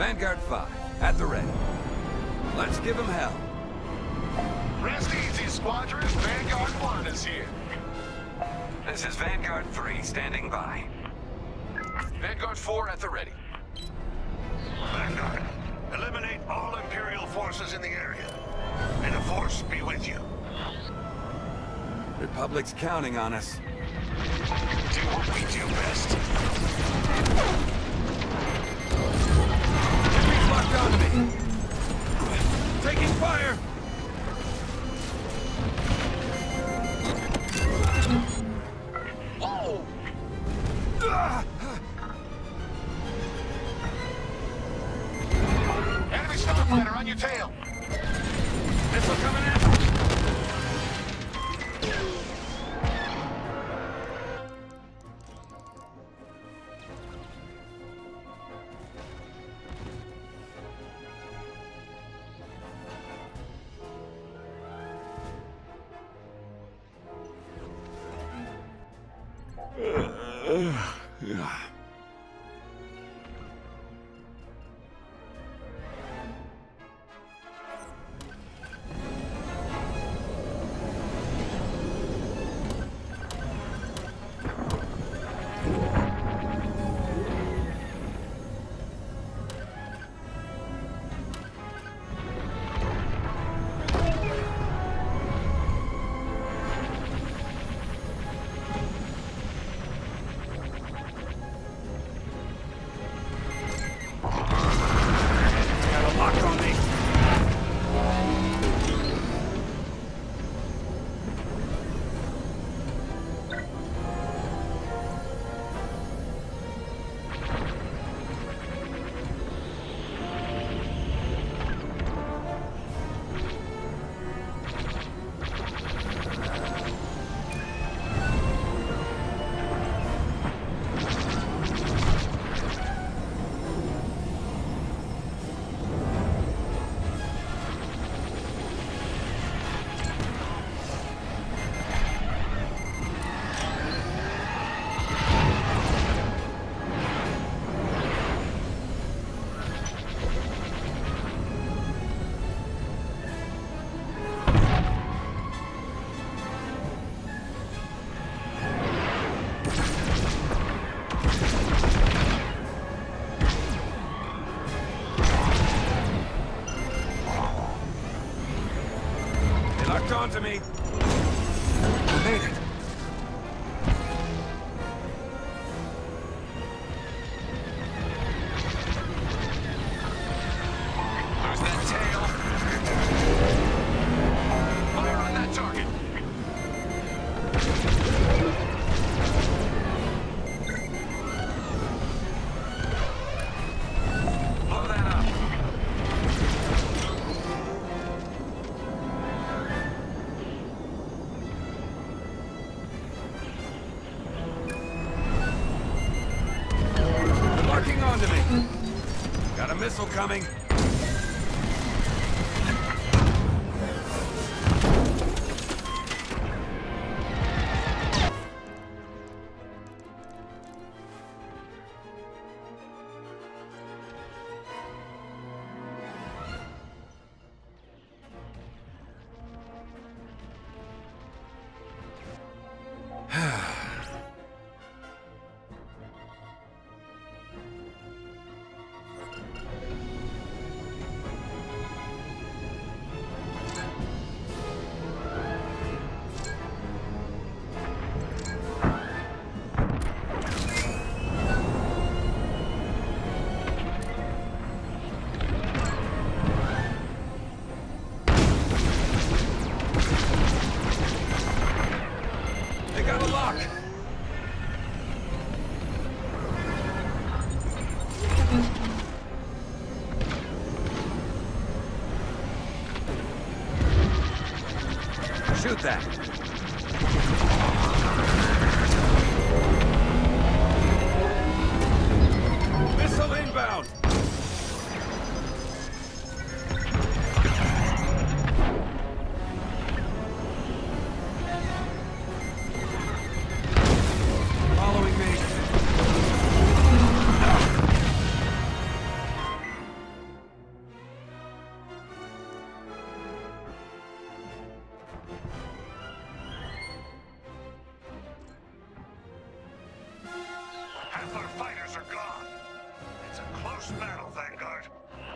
Vanguard 5, at the ready. Let's give them hell. Rest easy, Squadron. Vanguard 1 is here. This is Vanguard 3, standing by. Vanguard 4 at the ready. Vanguard, eliminate all Imperial forces in the area. May the Force be with you. Republic's counting on us. Do what we do best. Enemy's locked onto me. Taking fire! Oh! Enemy starfighter on your tail. Missile coming in! Onto me. We made it. There's that tail. Fire on that target. Blow that up. Onto me. Got a missile coming. Shoot that. Missile inbound. Following me. Half our fighters are gone. It's a close battle, Vanguard.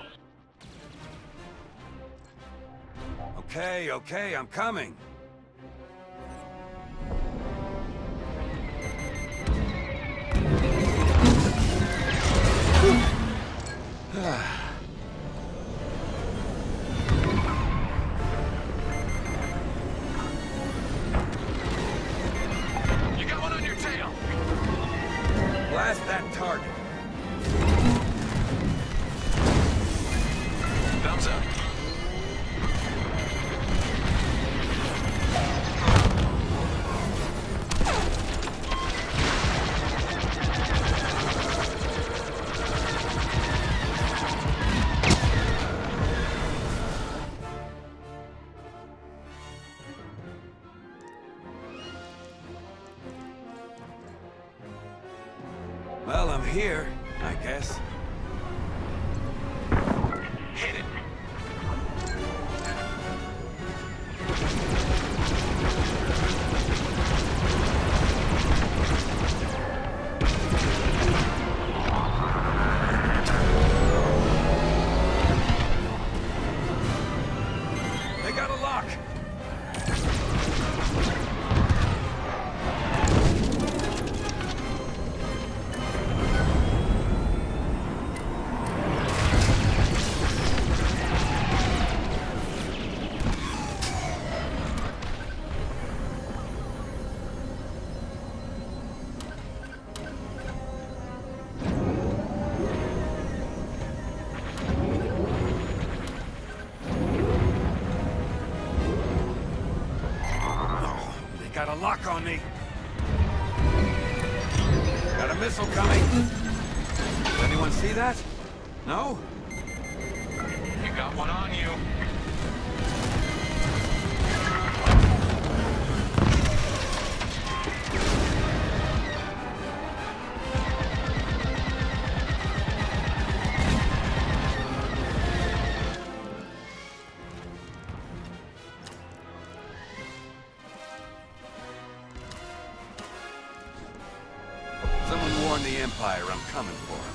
Okay, I'm coming. You got one on your tail. Blast that target. Thumbs up. Well, I'm here, I guess. Hit it. They got a lock. Got a lock on me. Got a missile coming. Does anyone see that? No? You got one on you. Someone warned the Empire I'm coming for him.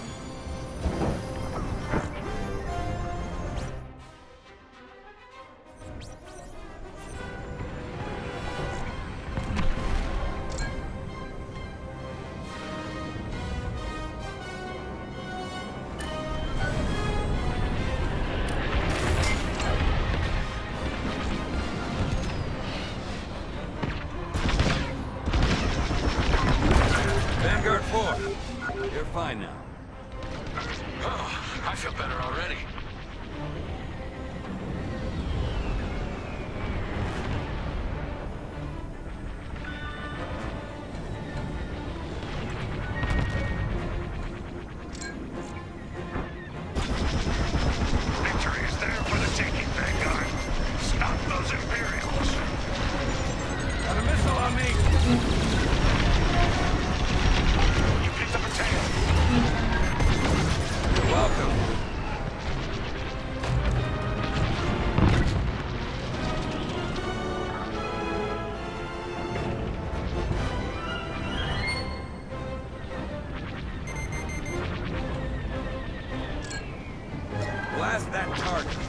Vanguard 4, you're fine now. Oh, I feel better already. Victory is there for the taking, Vanguard. Stop those Imperials. Got a missile on me! You picked up a tail. You're welcome. Blast that target.